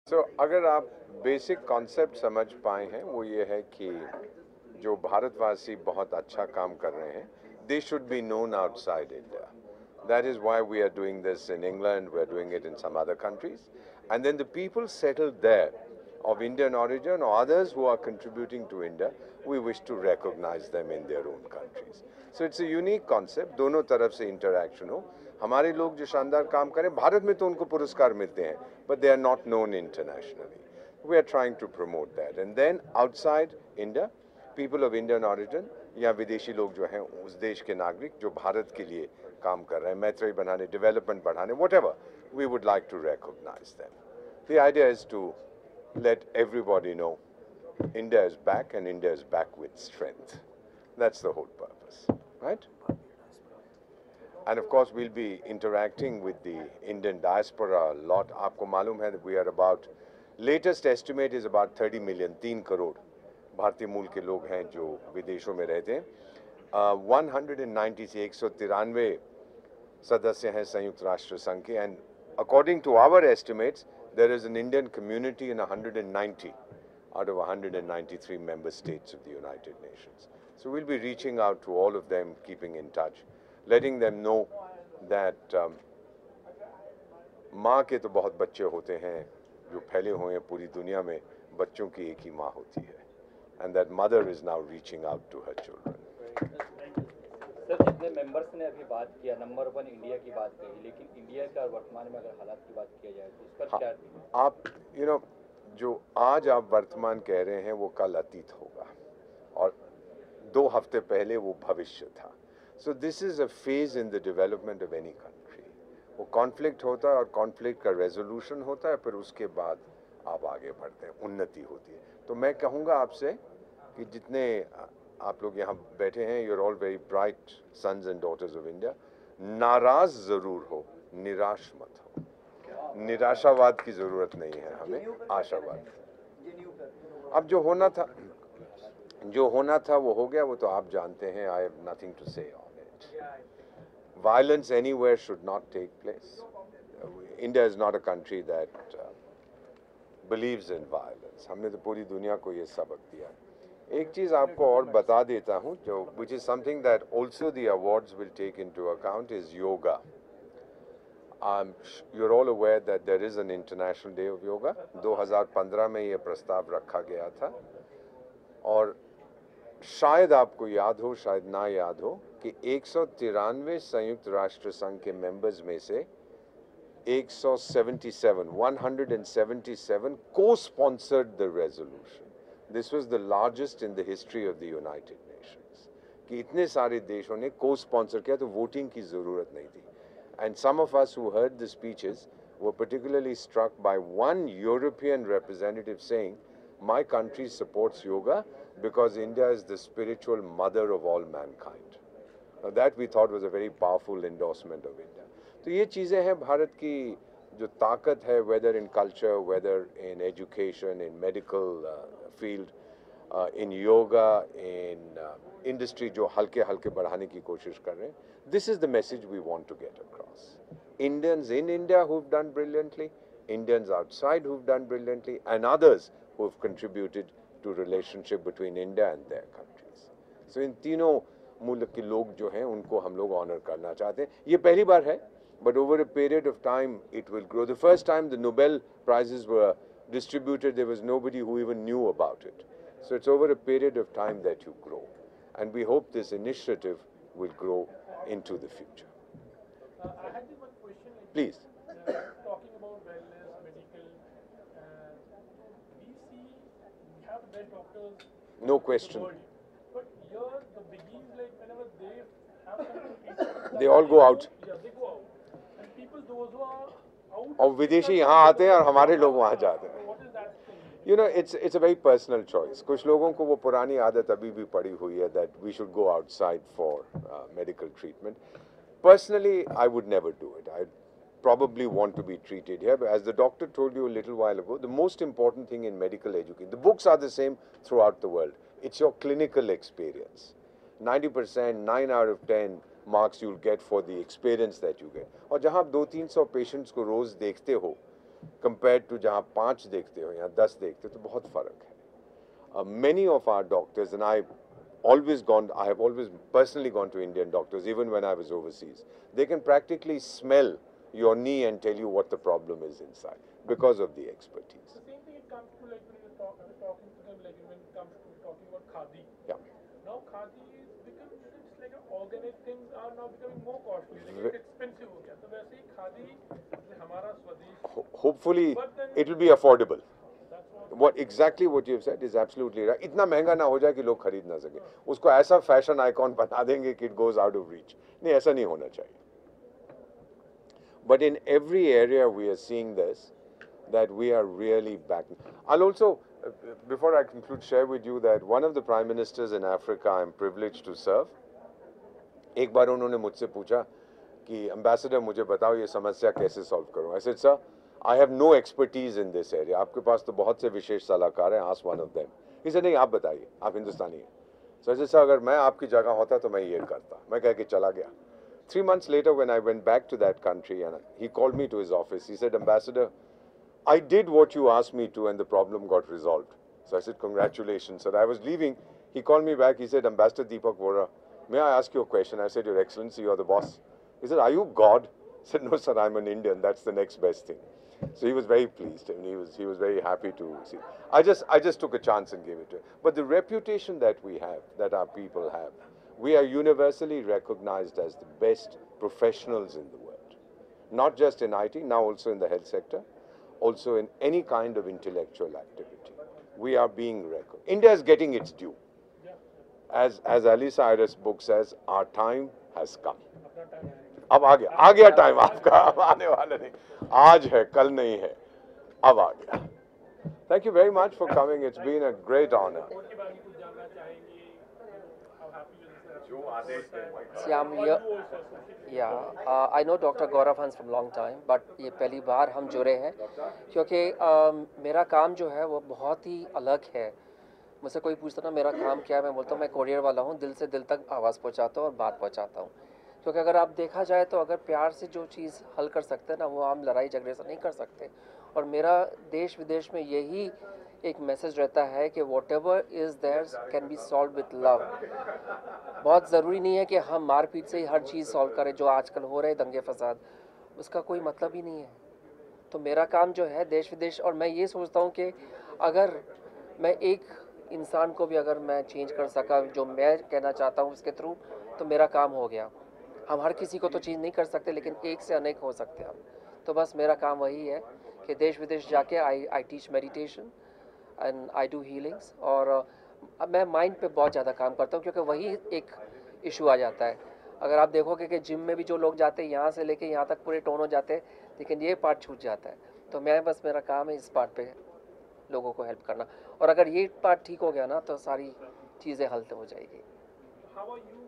So, अगर आप basic concept समझ पाए हैं वो ये है कि जो भारतवासी बहुत अच्छा काम कर रहे हैं, they should be known outside India. That is why we are doing this in England, we are doing it in some other countries. And then the people settled there of Indian origin or others who are contributing to India, we wish to recognize them in their own countries. So it's a unique concept, दोनों तरफ से interaction हो. हमारे लोग जो शानदार काम करें, भारत में तो उनको पुरस्कार मिलते हैं, but they are not known internationally. We are trying to promote that. And then outside India, people of Indian origin या विदेशी लोग जो हैं उस देश के नागरिक जो भारत के लिए काम कर रहे हैं, मैत्री बनाने, डेवलपमेंट बढ़ाने, whatever, we would like to recognize them. The idea is to let everybody know India is back and India is back with strength. That's the whole purpose, right? And of course, we'll be interacting with the Indian diaspora a lot. आपको मालूम है that we are about, latest estimate is about 30 million, 3 crore भारतीय मूल के लोग हैं जो विदेशों में रहते हैं. 190 से 193 सदस्य हैं संयुक्त राष्ट्र संघ के, and according to our estimates, there is an Indian community in 190 out of 193 member states of the United Nations. So we'll be reaching out to all of them, keeping in touch, letting them know that माँ के तो बहुत बच्चे होते हैं जो फैले हुए हैं पूरी दुनिया में, बच्चों की एक ही माँ होती है, and that mother is now reaching out to her children. Sir, जितने मेंबर्स ने अभी बात किया, नंबर 1 इंडिया की बात कही, लेकिन इंडिया का वर्तमान में अगर हालात की बात किया जाए तो इस पर क्या आप जो आज आप वर्तमान कह रहे हैं वो कल अतीत होगा और 2 हफ्ते पहले वो भविष्य था. So this is a phase in the development of any country. वो कॉन्फ्लिक्ट होता है और कॉन्फ्लिक्ट का रेजोल्यूशन होता है, फिर उसके बाद आप आगे बढ़ते हैं, उन्नति होती है. तो मैं कहूँगा आपसे कि जितने आप लोग यहाँ बैठे हैं, you are all very bright sons and daughters of India. नाराज जरूर हो, निराश मत हो. निराशावाद की जरूरत नहीं है, हमें आशावाद. अब जो होना था वो हो गया, वो तो आप जानते हैं. I have nothing to say on it. Violence anywhere should not take place. India is not a country that believes in violence. हमने तो पूरी दुनिया को ये सबक दिया. एक चीज़ आपको और बता देता हूँ जो which is something that also the awards will take into account is yoga. You're all aware that there is an International Day of Yoga. 2015 में ये प्रस्ताव रखा गया था और शायद आपको याद हो, शायद ना याद हो कि 193 संयुक्त राष्ट्र संघ के मेंबर्स में से 177 co-sponsored the resolution. This was the largest in the history of the United Nations. कि इतने सारे देशों ने co-sponsor किया, तो वोटिंग की ज़रूरत नहीं थी. And some of us who heard the speeches were particularly struck by one European representative saying, "My country supports yoga because India is the spiritual mother of all mankind." Now that we thought was a very powerful endorsement of India. तो ये चीज़ें हैं भारत की जो ताकत है, whether in culture, whether in education, in medical field, in yoga, in industry जो हल्के हल्के बढ़ाने की कोशिश कर रहे हैं. This is the message we want to get across. Indians in India who've done brilliantly, Indians outside who've done brilliantly, and others who have contributed to relationship between India and their countries. So इन तीनों मुल्क के लोग जो हैं उनको हम लोग honour करना चाहते हैं. ये पहली बार है, but over a period of time it will grow. The first time the Nobel prizes were distributed, there was nobody who even knew about it. So it's over a period of time that you grow, and we hope this initiative will grow into the future. I had one question. Please. Talking about wellness, medical, we see we have the best doctors. No in question. the world. But here the biggies, like whenever they have something, They all go out. Yeah, they go out. And people those who are out. और विदेशी यहाँ आते हैं और हमारे लोग वहाँ जाते हैं. What is that thing? You know, it's a very personal choice. कुछ लोगों को वो पुरानी आदत अभी भी पड़ी हुई है that we should go outside for medical treatment. Personally, I would never do it. I probably want to be treated here. But as the doctor told you a little while ago, the most important thing in medical education, the books are the same throughout the world. It's your clinical experience. 90%, 9 out of 10 marks you'll get for the experience that you get. और जहाँ आप 200-300 patients को रोज देखते हो, compare to जहाँ 5 देखते हो या 10 देखते हो तो बहुत फ़र्क है। Many of our doctors, and I have always personally gone to Indian doctors, even when I was overseas. They can practically smell your knee and tell you what the problem is inside because of the expertise. The same thing it comes to like when you talking to them, like when it comes to talking about khadi. Yeah. Now khadi is become it's like organic things are now becoming more costly. Like it's expensive हो गया. तो वैसे ही खादी जैसे हमारा स्वदेश. Hopefully But then it will be affordable. that's What exactly what you have said is absolutely right. इतना महंगा ना हो जाए कि लोग खरीद ना सके, उसको ऐसा फैशन आइकॉन बना देंगे कि it goes out of reach. नहीं, ऐसा नहीं होना चाहिए. But in every area we are seeing this, that we are really back. I'll also, before I conclude, share with you that one of the prime ministers in Africa I'm privileged to serve, एक बार उन्होंने मुझसे पूछा कि ambassador मुझे बताओ ये समस्या कैसे सॉल्व करूं. I said, sir, I have no expertise in this area. आपके पास तो बहुत से विशेष सलाहकार हैं, ask one of them. He said, नहीं, आप बताइए, आप हिंदुस्तानी हैं. So I said, sir, अगर मैं आपकी जगह होता तो मैं ये करता. मैं कह के चला गया. 3 months later, when I went back to that country, and he called me to his office, he said, Ambassador, I did what you asked me to, and the problem got resolved. So I said, congratulations, sir. I was leaving. He called me back. He said, Ambassador Deepak Vora, may I ask you a question? I said, Your Excellency, you're the boss. He said, are you God? I said, no, sir, I'm an Indian. That's the next best thing. So he was very pleased, and he was very happy to see. I just took a chance and gave it to him. But the reputation that we have, that our people have, we are universally recognized as the best professionals in the world. Not just in IT, now also in the health sector, also in any kind of intellectual activity. We are being recognized. India is getting its due. As Alisa Iris' book says, our time has come. अब आ गया time आपका, अब आने वाला नहीं. आज है, कल नहीं है, अब आ गया. Thank you very much for coming. It's been a great honor. और के बारे में कुछ जानना चाहेंगे. How happy with this? See, I'm here. Yeah, I know Dr. Gaurav Hans from long time, but ये पहली बार हम जुड़े हैं क्योंकि मेरा काम जो है वो बहुत ही अलग है. मुझसे कोई पूछता ना मेरा काम क्या है, मैं बोलता हूँ मैं कोरियर वाला हूँ, दिल से दिल तक आवाज़ पहुँचाता हूँ और बात पहुँचाता हूँ. क्योंकि अगर आप देखा जाए तो अगर प्यार से जो चीज़ हल कर सकते हैं ना, वो हम लड़ाई झगड़े से नहीं कर सकते. और मेरा देश विदेश में यही एक मैसेज रहता है कि whatever is there can be solve with love. बहुत ज़रूरी नहीं है कि हम मारपीट से ही हर चीज़ सॉल्व करें. जो आजकल हो रहे दंगे फसाद, उसका कोई मतलब ही नहीं है. तो मेरा काम जो है देश विदेश, और मैं ये सोचता हूँ कि अगर मैं एक इंसान को भी अगर मैं चेंज कर सका जो मैं कहना चाहता हूँ उसके थ्रू, तो मेरा काम हो गया. हम हर किसी को तो चेंज नहीं कर सकते, लेकिन एक से अनेक हो सकते हैं हम. तो बस मेरा काम वही है कि देश विदेश जाके I teach meditation and I do healings. और अब मैं माइंड पे बहुत ज़्यादा काम करता हूँ क्योंकि वही एक इशू आ जाता है. अगर आप देखोगे कि जिम में भी जो लोग जाते हैं यहाँ से लेके यहाँ तक पूरे टोन हो जाते हैं, लेकिन ये पार्ट छूट जाता है. तो मैं बस मेरा काम है इस पार्ट पे लोगों को हेल्प करना. और अगर ये पार्ट ठीक हो गया ना तो सारी चीज़ें हल हो जाएगी. How are you,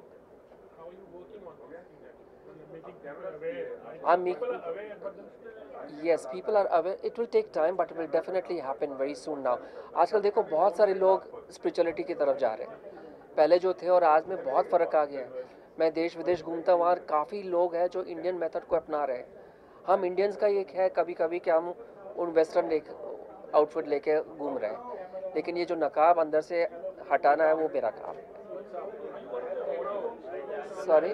how are you working on making people aware? I'm People are aware, but then still Yes, people are aware. It will take time, but it will definitely happen very soon now. आजकल देखो बहुत सारे लोग spirituality की तरफ जा रहे हैं. पहले जो थे और आज में बहुत फ़र्क आ गया है. मैं देश विदेश घूमता हूँ, वहाँ काफ़ी लोग हैं जो इंडियन मेथड को अपना रहे हैं. हम इंडियंस का एक है कभी कभी कि हम उन वेस्टर्न आउटफिट लेके घूम रहे हैं, लेकिन ये जो नकाब अंदर से हटाना है वो मेरा काम है. Sorry?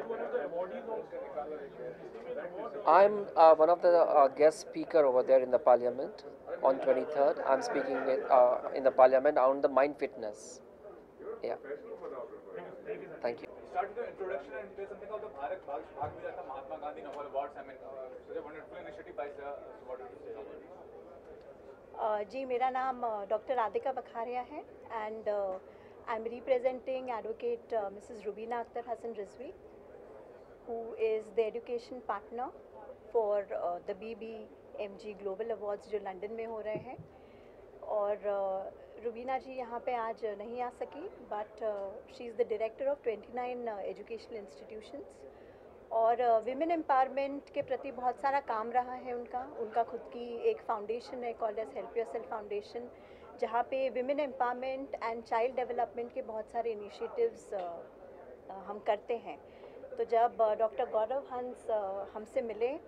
I'm one of the guest speaker over there in the parliament on 23rd. I'm speaking with in the parliament on the mind fitness. Yeah. Thank you. Start with the introduction and there's something called the Bharat Bhag Vidhata Mahatma Gandhi Novel Awards. I mean, such a wonderful initiative by the what do you say about it? जी, मेरा नाम doctor Radhika Bakharia है and I am representing advocate Mrs Rubina Akhtar Hasan Rizvi, who is the education partner for the BBMG Global Awards जो London में हो रहे हैं. और रुबीना जी यहाँ पे आज नहीं आ सकी, but she is the director of 29 educational institutions. और विमेन एम्पावरमेंट के प्रति बहुत सारा काम रहा है उनका खुद की एक फाउंडेशन है called as help yourself foundation, जहाँ पे women empowerment and child development के बहुत सारे इनिशिएटिव्स हम करते हैं. तो जब डॉक्टर गौरव हंस हमसे मिले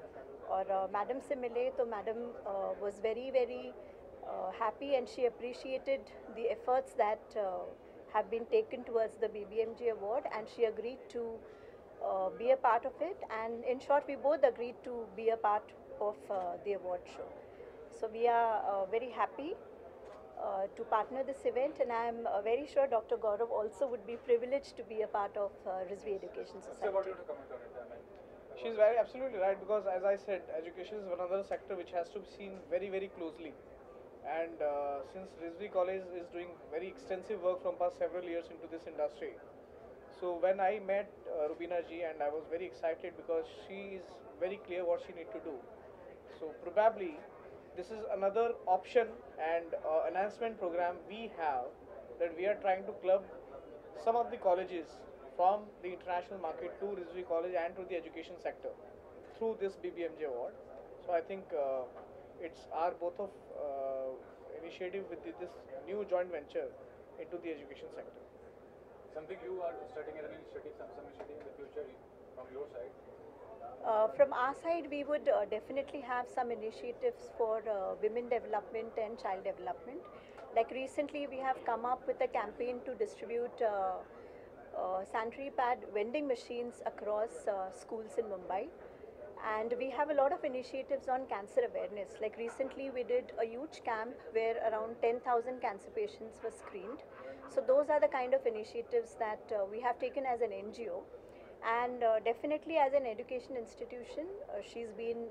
और मैडम से मिले तो madam was very happy and she appreciated the efforts that have been taken towards the BBMG award, and she agreed to be a part of it, and in short we both agreed to be a part of the award show. So we are very happy to partner this event, and I am very sure Dr. Gaurav also would be privileged to be a part of Rizvi Education So what Society. do you want to comment on it? I mean, She's very absolutely right, because as I said, education is one other sector which has to be seen very closely. And since Rizvi College is doing very extensive work from past several years into this industry, so when I met Rubina ji, and I was very excited because she is very clear what she need to do. So probably this is another option and enhancement program we have, that we are trying to club some of the colleges from the international market to Rizvi College and to the education sector through this BBMJ award. So I think it's our both of initiative with this new joint venture into the education sector. something you are starting as an initiative, some initiative in the future from your side. From our side, we would definitely have some initiatives for women development and child development. Like recently, we have come up with a campaign to distribute sanitary pad vending machines across schools in Mumbai. And we have a lot of initiatives on cancer awareness. Like recently, we did a huge camp where around 10,000 cancer patients were screened. So those are the kind of initiatives that we have taken as an NGO. And definitely as an education institution, she's been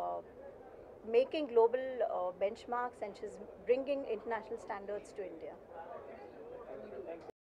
making global benchmarks, and she's bringing international standards to India.